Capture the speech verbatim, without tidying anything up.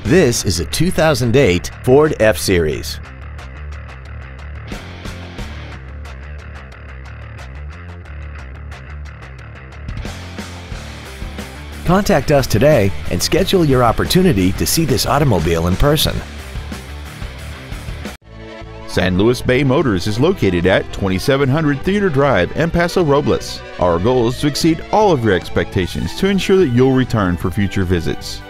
This is a two thousand eight Ford F-Series. Contact us today and schedule your opportunity to see this automobile in person. San Luis Bay Motors is located at twenty-seven hundred Theater Drive in Paso Robles. Our goal is to exceed all of your expectations to ensure that you'll return for future visits.